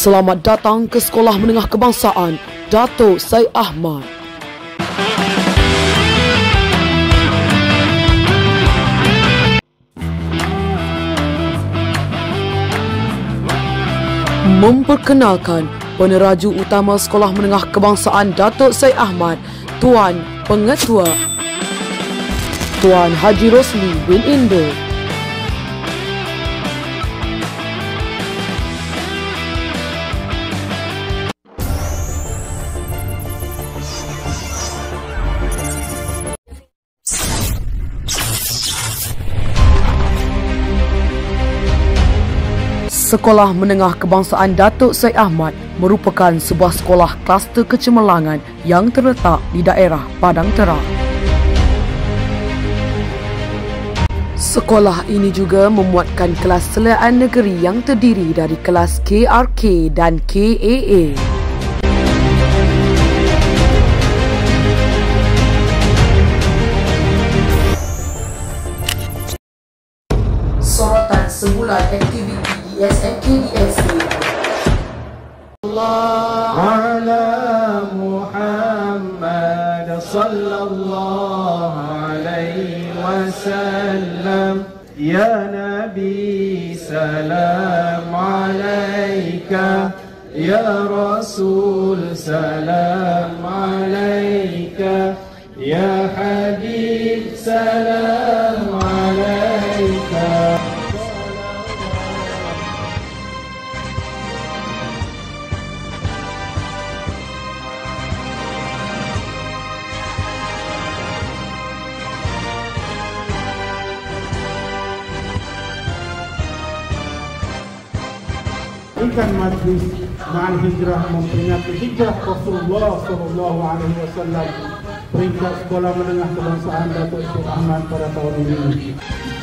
Selamat datang ke Sekolah Menengah Kebangsaan Datuk Syed Ahmad. Memperkenalkan peneraju utama Sekolah Menengah Kebangsaan Datuk Syed Ahmad, Tuan Pengetua Tuan Haji Rosli bin Indo. Sekolah Menengah Kebangsaan Datuk Syed Ahmad merupakan sebuah sekolah kluster kecemerlangan yang terletak di daerah Padang Terang. Sekolah ini juga memuatkan kelas seliaan negeri yang terdiri dari kelas KRK dan KAA. Sorotan sebulan aktiviti SMKDSA. Allah ala Muhammad sallallahu alaihi wasallam. Ya Nabi salam alaika, ya Rasul salam alaika, ya Habib salam alaika. Ikan majlis Ma'al Hijrah memperingati hijrah Rasulullah SAW, peringkat Sekolah Menengah Kebangsaan Datuk Syed Ahmad pada tahun ini.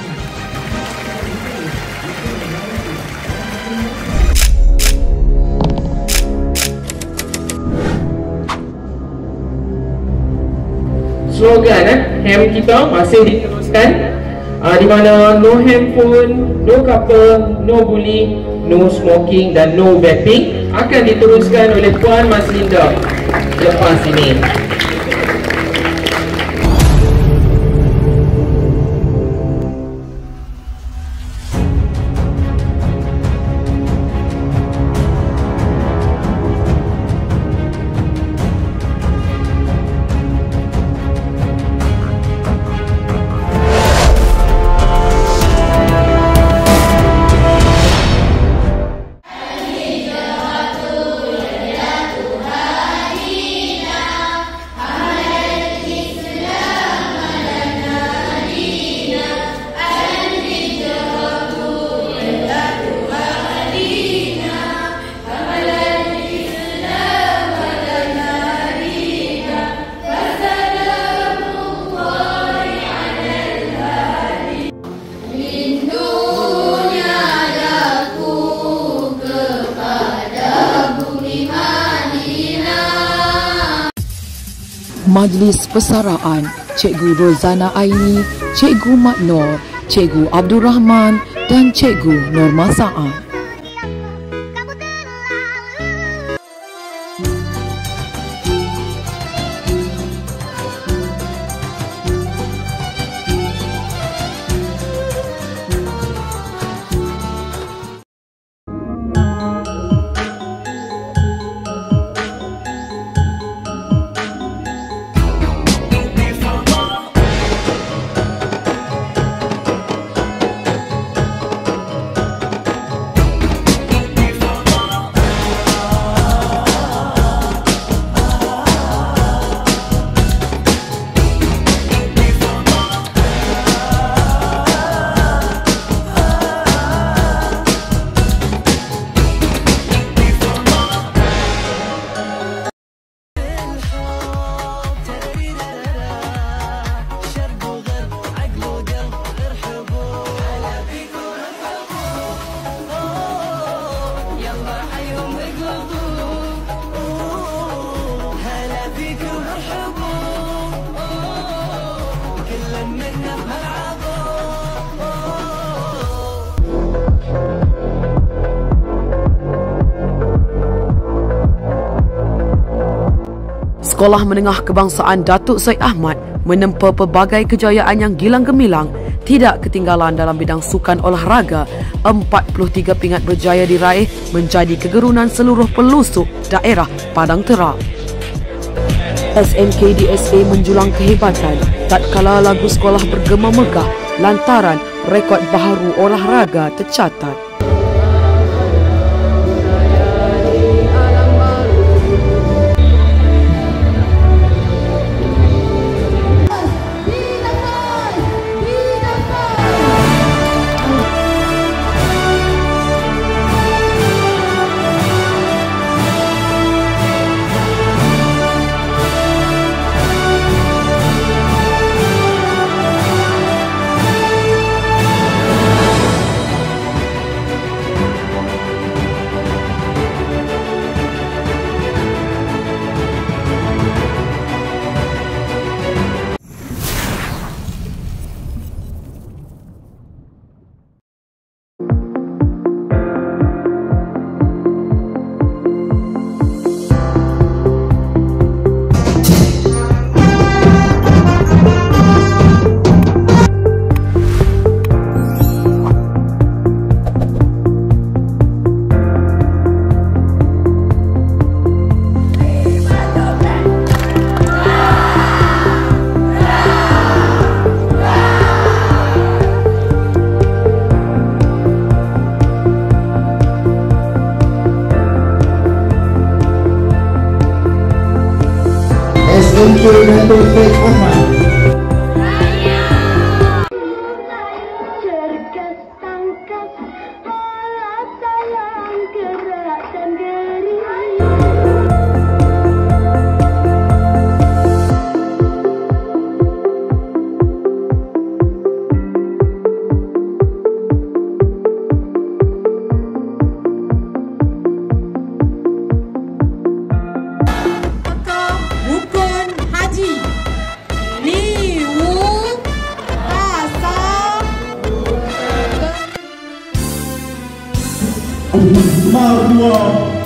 Slogan HAM kita masih diteruskan, di mana no handphone, no couple, no bullying, no smoking dan no vaping akan diteruskan oleh Puan Mas Linda lepas ini. Majlis Persaraan Cikgu Rozana Aini, Cikgu Mat Nor, Cikgu Abdul Rahman dan Cikgu Norma Saad. Sekolah Menengah Kebangsaan Datuk Syed Ahmad menempa pelbagai kejayaan yang gilang gemilang. Tidak ketinggalan dalam bidang sukan olahraga, 43 pingat berjaya diraih menjadi kegerunan seluruh pelusuk daerah Padang Terap. SMKDSA menjulang kehebatan tatkala lagu sekolah bergema megah lantaran rekod baharu olahraga tercatat. SMK Datuk Syed Ahmad. Cergas tangkap bola sayang gerak dan geri. Marwah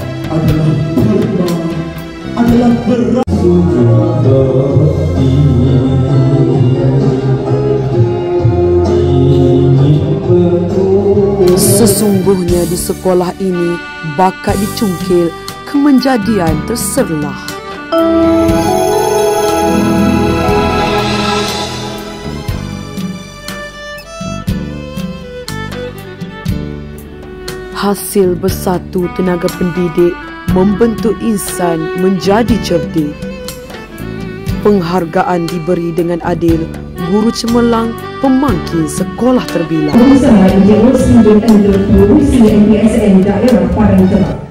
adalah berat. Sesungguhnya di sekolah ini bakat dicungkil, kemenjadian terserlah. Hasil bersatu tenaga pendidik membentuk insan menjadi cerdik. Penghargaan diberi dengan adil, guru cemerlang, pemangkin sekolah terbilang. Pengusaha Encik Rosli bin Andrew, Pengurusi MPSN Daerah Padang Terap.